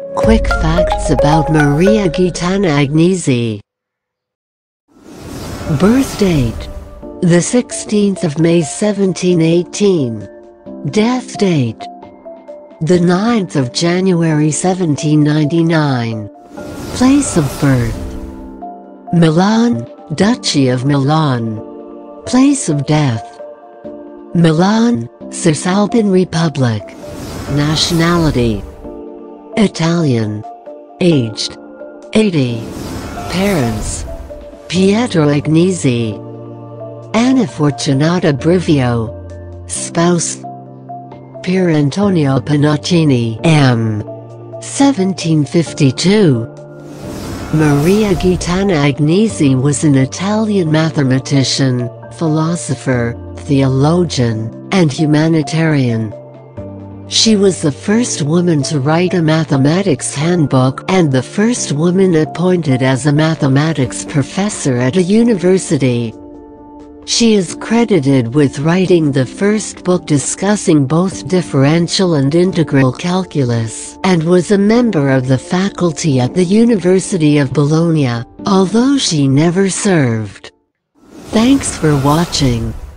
Quick facts about Maria Gaetana Agnesi. Birth date: the 16th of May 1718. Death date: the 9th of January 1799. Place of birth: Milan, Duchy of Milan. Place of death: Milan, Cisalpine Republic. Nationality: Italian. Aged: 80. Parents: Pietro Agnesi, Anna Fortunata Brivio. Spouse: Pier Antonio Pinaccini M. 1752. Maria Gaetana Agnesi was an Italian mathematician, philosopher, theologian, and humanitarian. She was the first woman to write a mathematics handbook and the first woman appointed as a mathematics professor at a university. She is credited with writing the first book discussing both differential and integral calculus, and was a member of the faculty at the University of Bologna, although she never served. Thanks for watching.